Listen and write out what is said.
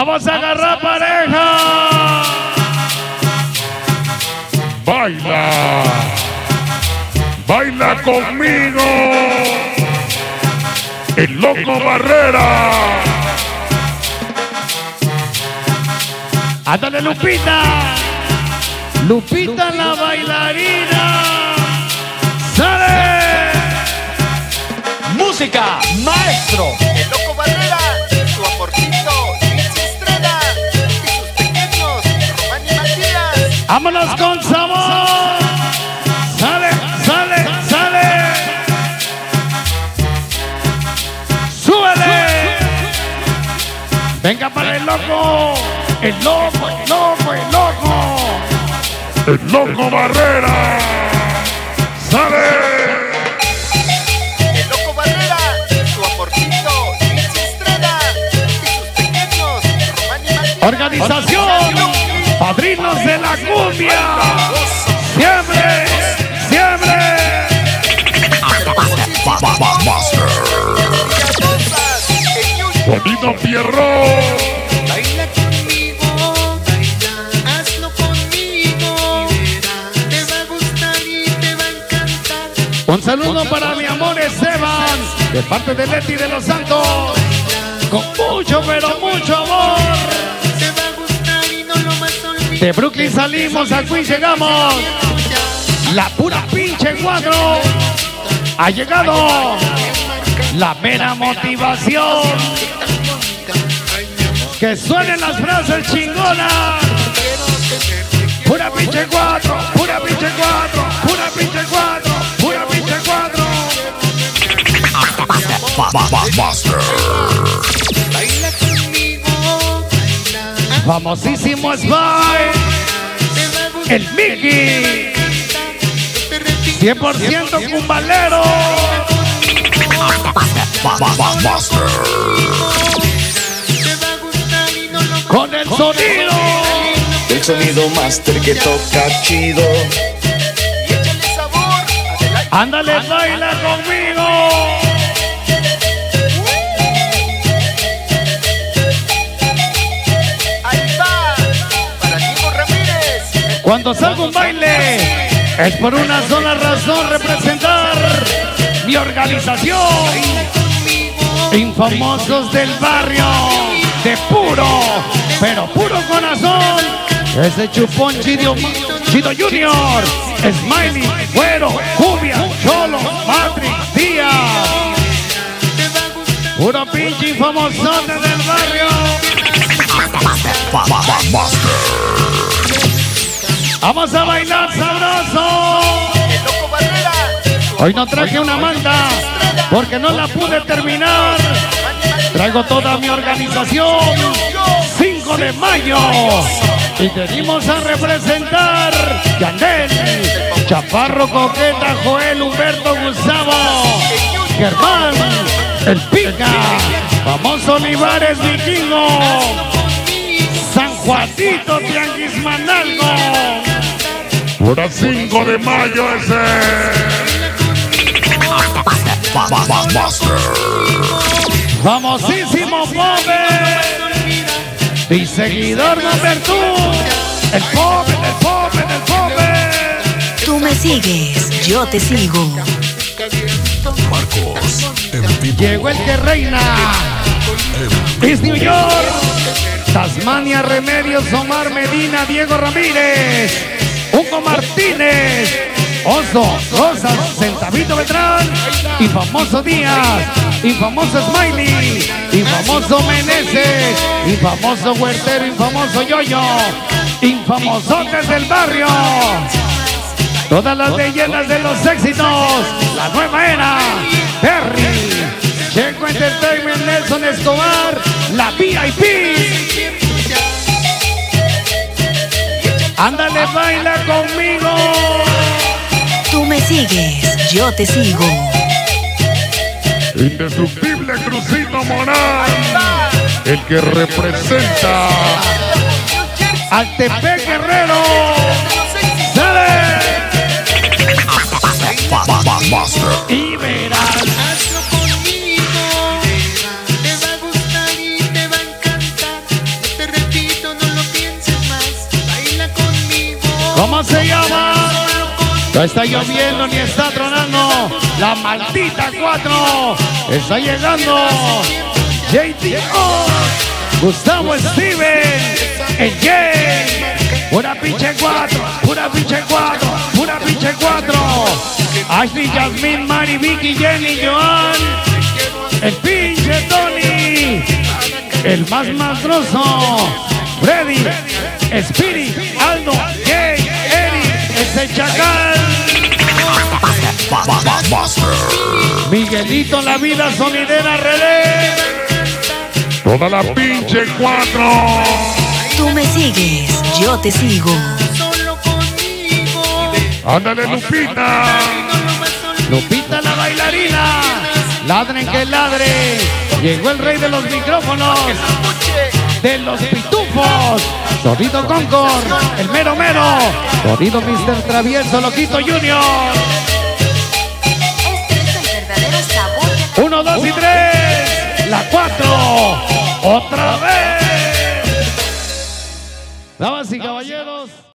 Vamos a agarrar pareja. Baila. Baila conmigo. El Loco Barrera. Ándale, Lupita. Lupita la bailarina. ¡Sale! Música, maestro. El Loco Barrera, su amorcito, Luis Estrada y sus pequeños, Román y Matías. ¡Vámonos con sabor! ¡Sale, sale, sale! ¡Súbele! ¡Venga para el loco! ¡El loco, el loco, el loco! El Loco Barrera. ¡Sale! El Loco Barrera, su amorcito, Luis Estrada y sus pequeños, Román y Matías. Organización Padrinos de la Cumbia. ¡Siempre! ¡Siempre! Bonito Pierrot. Baila conmigo, baila, hazlo conmigo. Te va a gustar y te va a encantar. Un saludo para mi amor Esteban, de parte de Leti de los Santos. Con mucho, pero mucho amor. Te va a gustar y no lo vas a olvidar. De Brooklyn salimos, a Queens llegamos. La pura pinche cuatro. Ha llegado la mera motivación. Que suenen las frases chingonas. Pura pinche cuatro, pura pinche cuatro, pura pinche cuatro, pura pinche cuatro. Baila conmigo, baila. Famosísimo Spy, el Mickey, 100% cumbalero. Con el sonido. El sonido master que toca chido. Y échale sabor, adelante. Ándale, baila conmigo. Ahí va, para Diego Ramírez. Cuando salgo un baile es por una sola razón, representar mi organización. Infamosos del barrio, de puro, pero puro corazón. Ese chupón Chido Junior, Smiley, Güero, Cumbia, Cholo, Matrix, Díaz. Puro pinche infamosón del barrio. Vamos a bailar sabroso. El Loco Barrera. Hoy no traje una manta porque no la pude terminar. Traigo toda mi organización. 5 de mayo. Y venimos a representar Yandel, Chaparro, Coqueta, Joel, Humberto, Gustavo, Germán, El Pica, famoso Olivares, Vikingo, San Juanito, Tianguis Manalgo. Pura 5 de mayo ese. Famosísimo Pope y seguidor number 2, el Pope, el Pope, el Pope. Tú me sigues, yo te sigo. Marcos en vivo. Llegó el que reina, es New York, Tasmania, Remedios, Omar Medina, Diego Ramírez, Hugo Martínez, Oso, Rosas, Centavito Beltrán, Infamoso Díaz, Infamoso Smiley, Infamoso Meneses, Infamoso Huertero, Infamoso Yoyo, Infamosotes del barrio. Todas las leyendas de los éxitos, la nueva era, Perry, Checo Entertainment, Nelson Escobar, la VIP. Ándale, baila conmigo. Tú me sigues, yo te sigo. Indestructible Crucito Morán. El que representa Al Tepec Guerrero. ¡Sale! Y verás. Hazlo conmigo. Te va a gustar y te va a encantar. No te No está lloviendo ni está tronando. La maldita 4 está llegando. JTO, Gustavo Steven, el Jay. Pura pinche 4, pura pinche 4, pura pinche 4. Ashley, Jasmine, Mari, Vicky, Jenny, Joan. El pinche Tony. El más mastroso. Freddy, Spirit, Aldo, Jay, Eric, ese chacal. Miguelito, la vida sonidera, relé. Toda la pinche 4. Tú me sigues, yo te sigo. Solo conmigo. Ándale, Lupita. Lupita la bailarina. Ladren que ladre. Llegó el rey de los micrófonos. De los pitufos. Sonido Concord. El mero mero. Sonido Mr. Travieso, Loquito Junior. Este es el verdadero sabor de la... 1, 2 y 3.